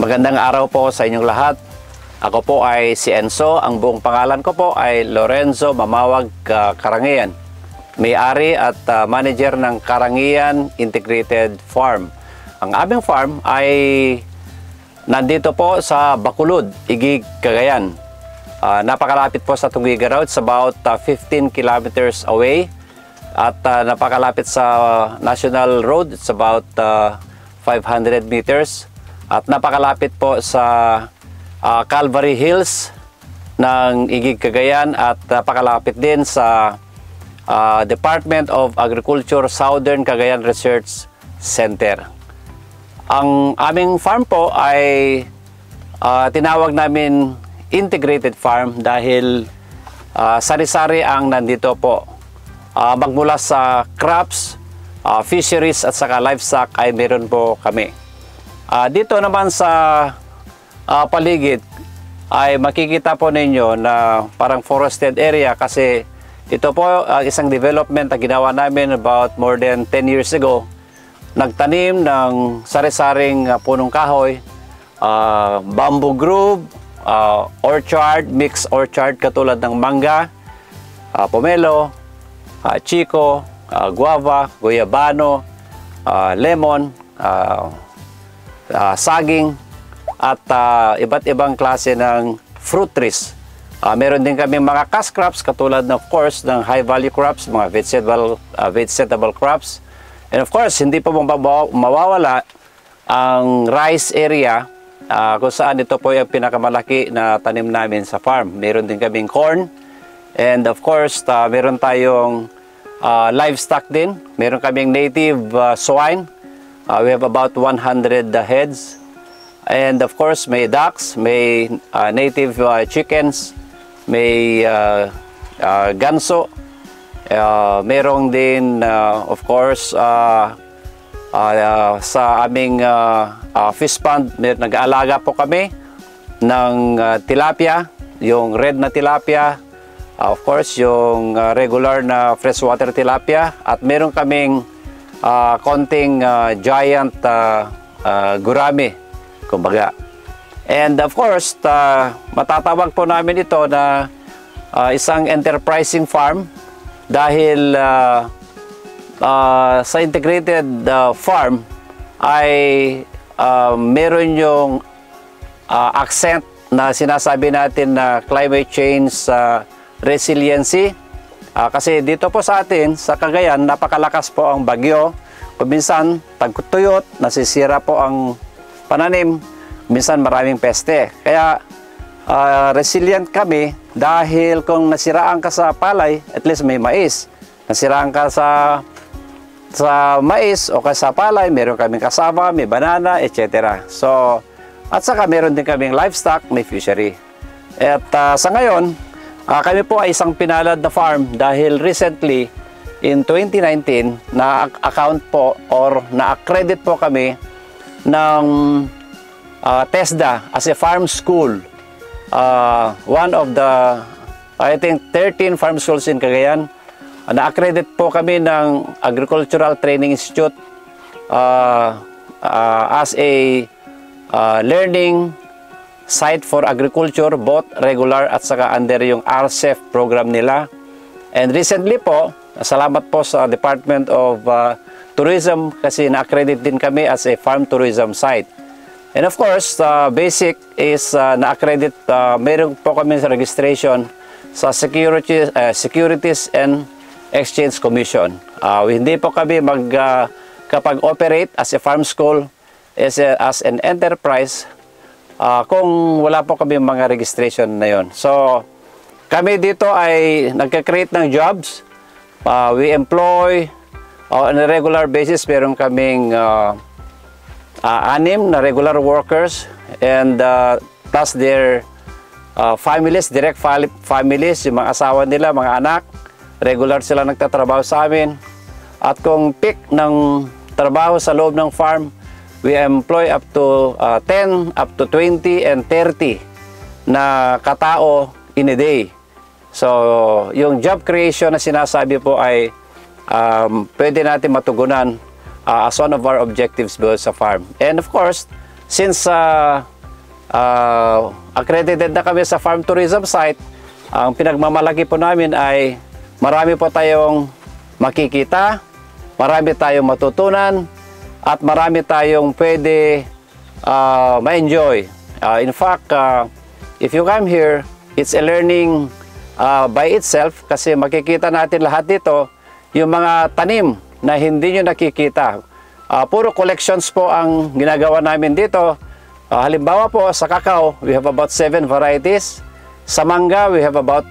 Magandang araw po sa inyong lahat. Ako po ay si Enzo. Ang buong pangalan ko po ay Lorenzo Mamawag Karangian. May-ari at manager ng Karangian Integrated Farm. Ang aming farm ay nandito po sa Bacolod, Igig, Cagayan. Napakalapit po sa Tuguegarao. It's about 15 kilometers away. At napakalapit sa National Road. It's about 500 meters. At napakalapit po sa Calvary Hills ng Igig, Cagayan. At napakalapit din sa Department of Agriculture Southern Cagayan Research Center. Ang aming farm po ay tinawag namin integrated farm dahil sari-sari ang nandito po. Magmula sa crops, fisheries at saka livestock ay meron po kami. Dito naman sa paligid ay makikita po ninyo na parang forested area kasi ito po isang development na ginawa namin about more than 10 years ago. Nagtanim ng sari-saring punong kahoy, bamboo grove, orchard, mixed orchard katulad ng mangga, pomelo, chico, guava, guyabano, lemon, saging at iba't ibang klase ng fruit trees. Meron din kami mga cash crops katulad ng, of course, ng high value crops, mga vegetable crops. And of course, hindi pa mawawala ang rice area kung saan ito po yung pinakamalaki na tanim namin sa farm. Meron din kaming corn. And of course, meron tayong livestock din. Meron kaming native swine. We have about 100 heads. And of course, may ducks, may native chickens, may ganso. Merong din, of course, sa aming fish pond, nag-aalaga po kami ng tilapia, yung red na tilapia, of course, yung regular na freshwater tilapia, at meron kaming konting giant gurami, kumbaga. And of course, matatawag po namin ito na isang enterprising farm dahil sa integrated farm ay meron yung accent na sinasabi natin na climate change resiliency. Kasi dito po sa atin, sa Cagayan, napakalakas po ang bagyo. Minsan, tagtuyot, nasisira po ang pananim. Minsan, maraming peste. Kaya, resilient kami dahil kung nasiraan ka sa palay, at least may mais. Nasiraan ka sa mais o sa palay, meron kaming kasama, may banana, etc. So, at saka meron din kaming livestock, may fishery. At sa ngayon, kami po ay isang pinalad na farm dahil recently in 2019 na-account po or na-accredit po kami ng TESDA as a farm school. One of the, I think, 13 farm schools in Cagayan. Na-accredit po kami ng Agricultural Training Institute as a learning site for agriculture, both regular at saka under yung RCEF program nila. And recently po, salamat po sa Department of Tourism kasi na-accredit din kami as a farm tourism site. And of course, basic is na-accredit, meron po kami sa registration sa Securities and Exchange Commission. Hindi po kami kapag-operate as a farm school, as an enterprise, kung wala po kami mga registration na yon. So, kami dito ay nagka-create ng jobs. We employ on a regular basis, meron kaming 6 na regular workers and plus their families, direct families, yung mga asawa nila, mga anak. Regular sila nagtatrabaho sa amin. At kung peak ng trabaho sa loob ng farm, we employ up to 10, up to 20, and 30 na katao in a day. So, yung job creation na sinasabi po ay pwede natin matugunan as one of our objectives sa farm. And of course, since accredited na kami sa farm tourism site. Ang pinagmamalaki po namin ay marami po tayong makikita, marami tayong matutunan, at marami tayong pwede ma-enjoy. In fact, if you come here, it's a learning by itself kasi makikita natin lahat dito yung mga tanim na hindi nyo nakikita. Puro collections po ang ginagawa namin dito. Halimbawa po sa kakao, we have about 7 varieties. Sa mangga, we have about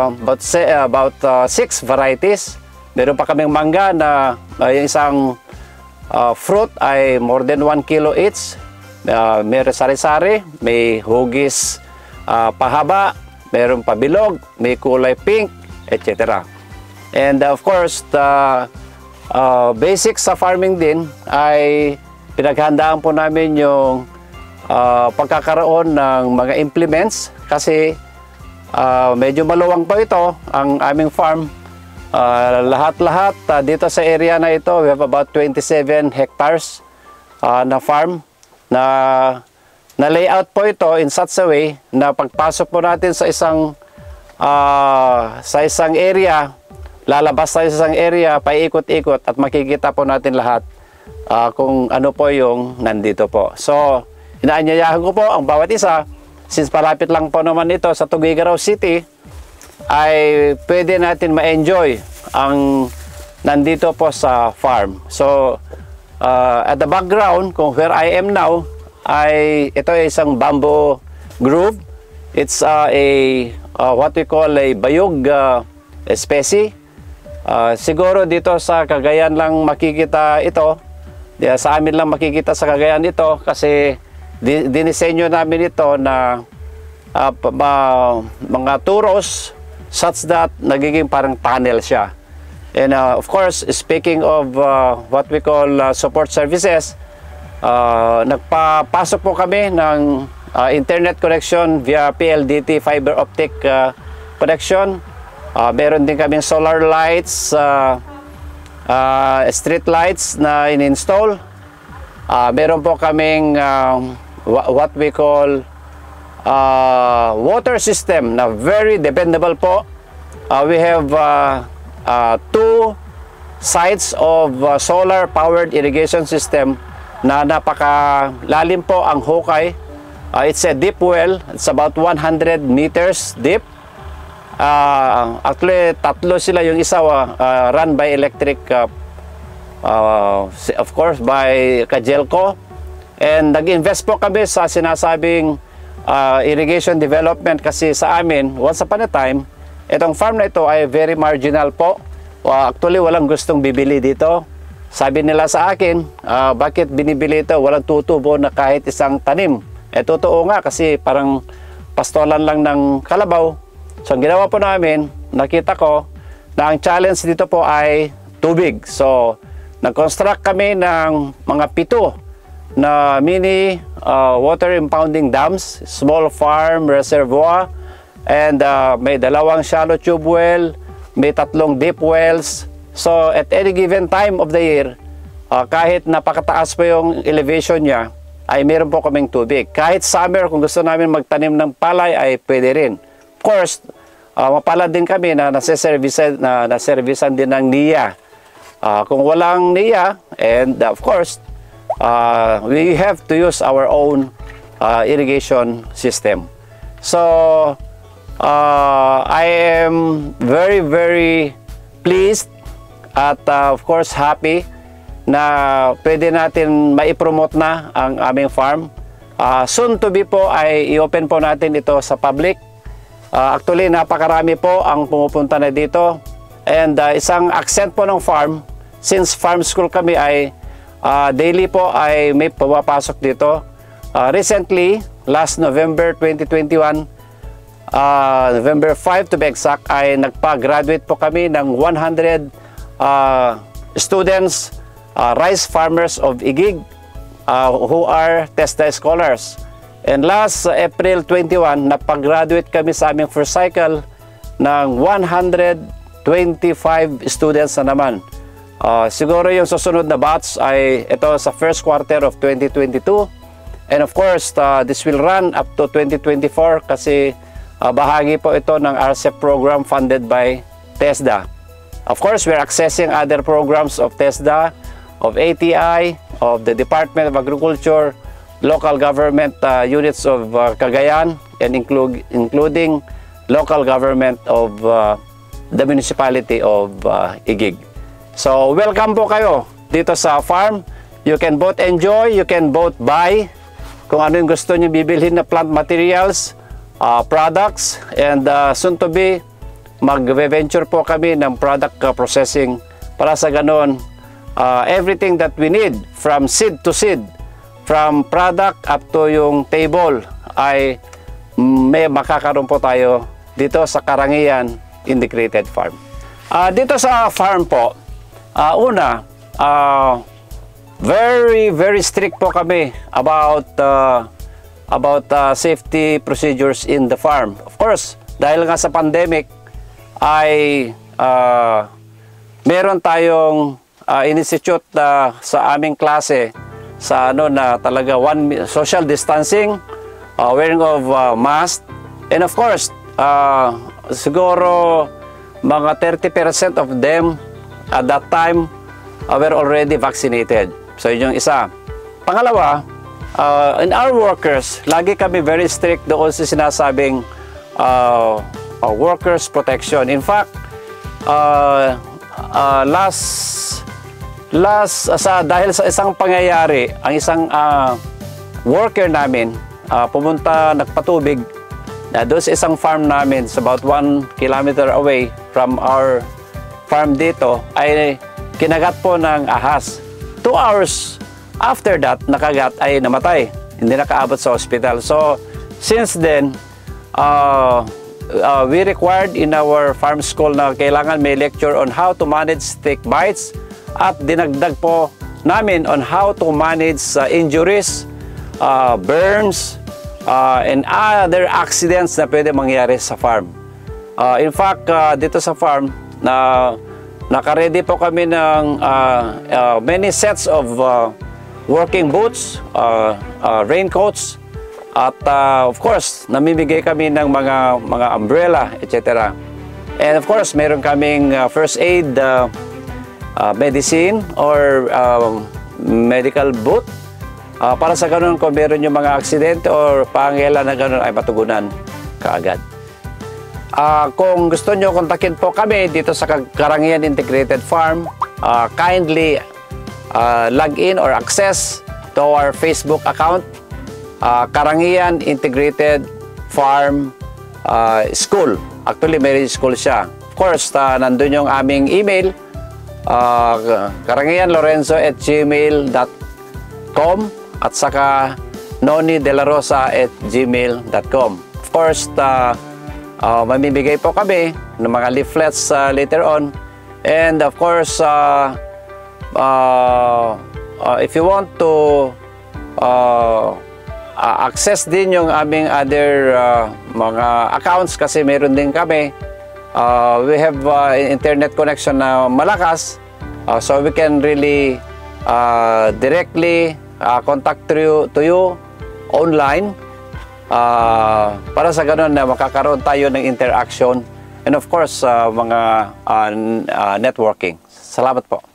6 varieties. Meron pa kaming mangga na yung isang fruit ay more than 1 kilo each. May sari-sari, may hugis pahaba, meron pabilog, may kulay pink, etc. And of course, the basics sa farming din ay pinaghandaan po namin yung pagkakaroon ng mga implements kasi medyo maluwang po ito ang aming farm. Lahat-lahat dito sa area na ito, we have about 27 hectares na farm na layout po ito in such a way na pagpasok po natin sa isang area, lalabas tayo sa isang area, paikot-ikot at makikita po natin lahat kung ano po yung nandito po. So, inaanyayahan ko po ang bawat isa, since palapit lang po naman ito sa Tuguegarao City, ay pwede natin ma-enjoy ang nandito po sa farm. So, at the background, kung where I am now, ay ito ay isang bamboo grove. It's what we call a bayog species. Siguro dito sa Cagayan lang makikita ito. Sa amin lang makikita sa Cagayan ito kasi dinisenyo namin ito na mga turos such that nagiging parang tunnel siya. And of course, speaking of what we call support services, nagpapasok po kami ng internet connection via PLDT fiber optic connection. Meron din kaming solar lights, street lights na in-install. Meron po kaming what we call water system na very dependable po. We have 2 sites of solar powered irrigation system na napakalalim po ang hukay. It's a deep well. It's about 100 meters deep. Actually, 3 sila. Yung isa run by electric, of course, by Kajelco. And nag-invest po kami sa sinasabing irrigation development kasi sa amin, once upon a time, itong farm na ito ay very marginal po. Actually, walang gustong bibili dito. Sabi nila sa akin, bakit binibili ito? Walang tutubo na kahit isang tanim. Totoo nga kasi parang pastolan lang ng kalabaw. So, ang ginawa po namin, nakita ko na ang challenge dito po ay tubig. So, nag-construct kami ng mga 7 na mini water impounding dams, small farm reservoir, and may 2 shallow tube well, may 3 deep wells. So, at any given time of the year, kahit napakataas pa yung elevation niya, ay meron po kaming tubig. Kahit summer, kung gusto namin magtanim ng palay, ay pwede rin. Of course, mapalad din kami na naservisan din ng NIA. Kung walang NIA, and of course, we have to use our own irrigation system. So, I am very, very pleased at of course happy na pwede natin maipromote na ang aming farm. Soon to be po ay i-open po natin ito sa public. Actually, napakarami po ang pumupunta na dito. And isang accent po ng farm, since farm school kami ay daily po ay may pumapasok dito. Recently, last November 2021, November 5 to be exact, ay nagpa-graduate po kami ng 100 students, rice farmers of Igig, who are TESDA scholars. And last April 21, napag-graduate kami sa aming first cycle ng 125 students na naman. Siguro yung susunod na batch ay ito sa first quarter of 2022. And of course, this will run up to 2024 kasi bahagi po ito ng RCEP program funded by TESDA. Of course, we're accessing other programs of TESDA, of ATI, of the Department of Agriculture, local government units of Cagayan, and including local government of the municipality of Igig. So, welcome po kayo dito sa farm. You can both enjoy, you can both buy kung ano yung gusto nyo bibilhin na plant materials, products, and soon to be, mag-venture po kami ng product processing para sa ganon, everything that we need from seed to seed, from product up to yung table, ay may makakaroon po tayo dito sa Karangian Integrated Farm. Dito sa farm po, very strict po kami about safety procedures in the farm. Of course, dahil nga sa pandemic ay meron tayong institute sa aming klase sa na talaga social distancing, wearing of mask, and of course siguro mga 30% of them at that time were already vaccinated. So yun yung isa. Pangalawa, in our workers, lagi kami very strict doon sa sinasabing workers protection. In fact, dahil sa isang pangyayari, ang isang worker namin nagpatubig doon sa isang farm namin, it's about 1 kilometer away from our farm dito, ay kinagat po ng ahas. 2 hours after that, nakagat ay namatay. Hindi nakaabot sa hospital. So, since then, we required in our farm school na kailangan may lecture on how to manage snake bites, at dinagdag po namin on how to manage injuries, burns, and other accidents na pwede mangyari sa farm. In fact, dito sa farm, naka-ready po kami ng many sets of working boots, raincoats, at of course, namimigay kami ng mga umbrella, etc. And of course, meron kaming first aid medicine or medical boot para sa ganun kung meron yung mga aksidente or pangailan na ganun ay matugunan kaagad. Kung gusto nyo kontakin po kami dito sa Karangian Integrated Farm, kindly log in or access to our Facebook account, Karangian Integrated Farm School. Actually, may school siya. Of course, nandun yung aming email, karangianlorenzo@gmail.com, at saka nonidelarosa@gmail.com. Of course, mamibigay po kami ng mga leaflets later on. And of course, if you want to access din yung aming other mga accounts, kasi meron din kami, we have internet connection na malakas, so we can really directly contact to you online, para sa ganun na makakaroon tayo ng interaction, and of course mga networking. Salamat po.